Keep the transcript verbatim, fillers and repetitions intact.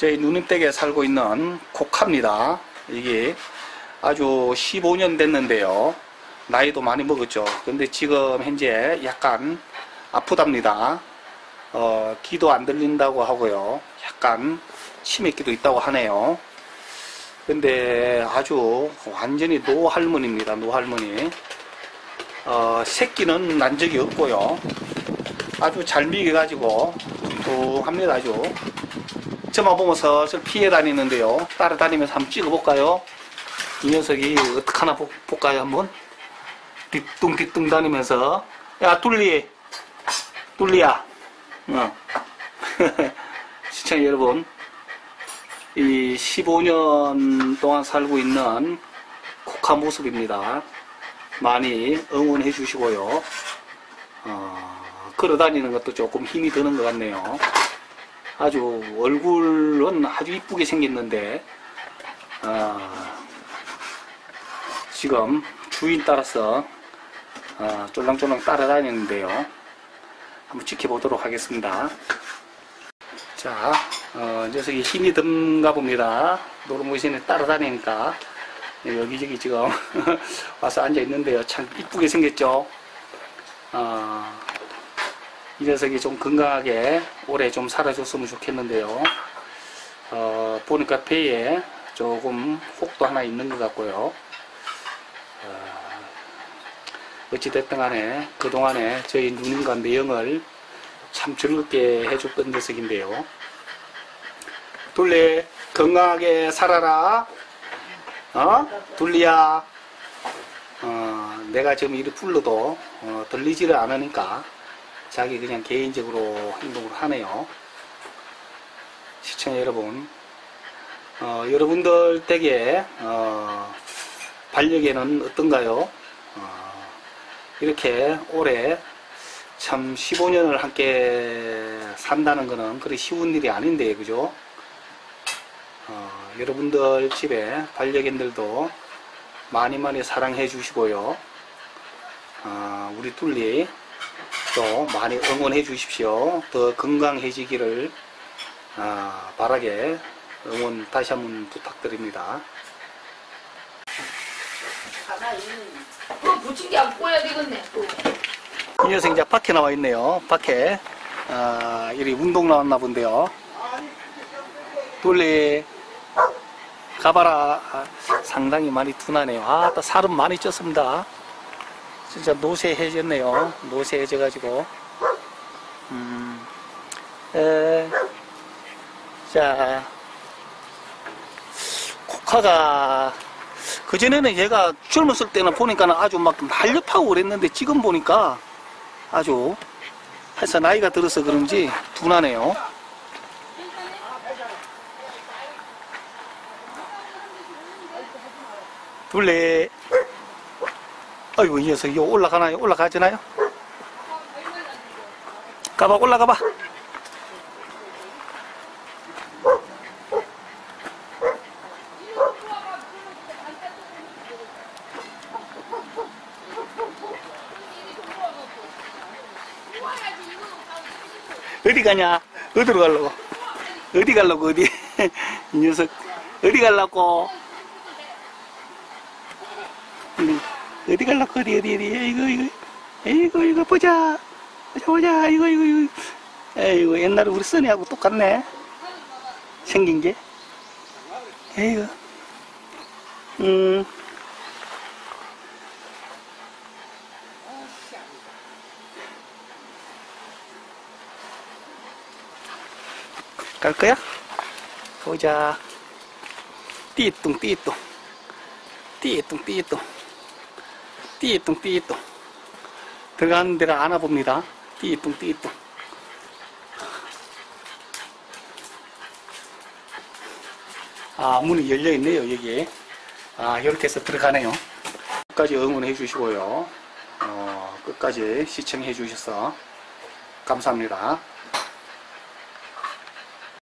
저희 누님댁에 살고 있는 코카입니다. 이게 아주 십오 년 됐는데요. 나이도 많이 먹었죠. 근데 지금 현재 약간 아프답니다. 어, 귀도 안 들린다고 하고요. 약간 치매기도 있다고 하네요. 근데 아주 완전히 노할머니입니다. 노할머니. 어, 새끼는 난 적이 없고요. 아주 잘 먹여가지고 뚱뚱합니다. 아주. 저만 보면 슬슬 피해 다니는데요. 따라다니면서 한번 찍어볼까요? 이 녀석이 어떡하나 볼까요? 한번 뒤뚱뒤뚱 다니면서. 야, 뚫리 뚫리야. 어. 시청자 여러분, 이 십오 년 동안 살고 있는 코카 모습입니다. 많이 응원해 주시고요. 어, 걸어다니는 것도 조금 힘이 드는 것 같네요. 아주 얼굴은 아주 이쁘게 생겼는데 어, 지금 주인 따라서 어, 쫄랑쫄랑 따라다니는데요. 한번 지켜보도록 하겠습니다. 자, 어, 녀석이 힘이 든가 봅니다. 노르모신에 따라다니니까 여기저기 지금 와서 앉아 있는데요. 참 이쁘게 생겼죠. 어, 이 녀석이 좀 건강하게 오래 좀 살아줬으면 좋겠는데요. 어, 보니까 배에 조금 혹도 하나 있는 것 같고요. 어, 어찌됐든 간에 그동안에 저희 누님과 매형을 참 즐겁게 해줬던 녀석인데요. 둘리 건강하게 살아라. 어? 둘리야. 어, 내가 지금 이리 불러도 어, 들리지를 않으니까 자기 그냥 개인적으로 행동을 하네요. 시청자 여러분, 어, 여러분들 댁에 어, 반려견은 어떤가요? 어, 이렇게 오래 참 십오 년을 함께 산다는 것은 그리 쉬운 일이 아닌데, 그죠? 어, 여러분들 집에 반려견들도 많이 많이 사랑해 주시고요. 어, 우리 둘리 또 많이 응원해 주십시오. 더 건강해지기를 어, 바라게 응원 다시 한번 부탁드립니다. 그거 붙인 게 안 보여야 되겠네. 또. 이 녀석 이제 밖에 나와 있네요. 밖에 어, 이리 운동 나왔나 본데요. 둘리 가봐라. 아, 상당히 많이 둔하네요. 아, 또 살은 많이 쪘습니다. 진짜 노쇠해졌네요. 노쇠해져가지고. 음, 에, 자, 코카가, 그전에는 얘가 젊었을 때는 보니까 아주 막 날렵하고 그랬는데 지금 보니까 아주, 해서 나이가 들어서 그런지 둔하네요. 둘레. 아이고, 이 녀석, 이거 올라가나요? 올라가지나요? 가봐, 올라가봐. 어디 가냐? 어디로 가려고? 어디 가려고, 어디? 이 녀석, 어디 가려고? 어디 갈라고, 어디, 어디, 어디, 이거, 이거, 이거, 이거, 보자. 보자, 보자, 이거, 이거, 이거. 에이고, 옛날에 우리 써니하고 똑같네. 생긴 게. 에이고. 음. 갈 거야? 보자. 띠뚱, 띠뚱. 띠뚱, 띠뚱. 띠뚱 띠뚱. 들어가는 데를 안아봅니다. 띠뚱 띠뚱. 아, 문이 열려있네요. 여기. 아, 이렇게 해서 들어가네요. 끝까지 응원해 주시고요. 어, 끝까지 시청해 주셔서 감사합니다.